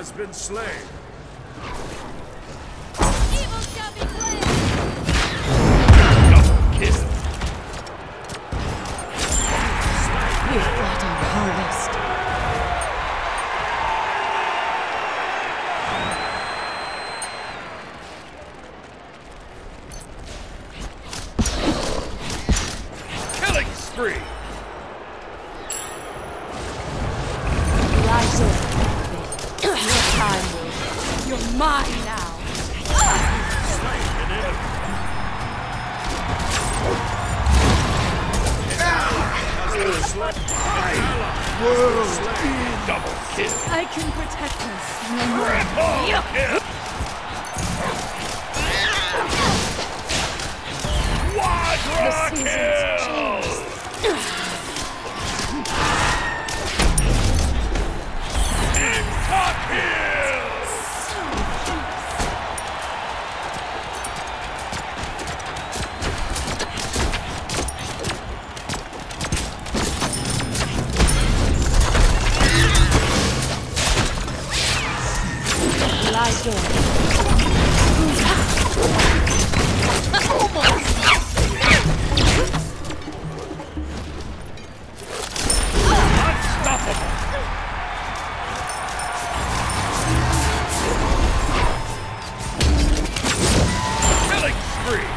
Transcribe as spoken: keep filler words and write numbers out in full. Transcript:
has been slain. Evil shall be slain. Double kill. We fought our hardest. Killing spree. Rise up. Your time will. You're mine now. Slain an enemy. Has been slain. An ally has been slain. Double kill. I can protect us. Triple kill. The Quadra seasons kill. Insta kill. Lie down. Unstoppable. Killing spree.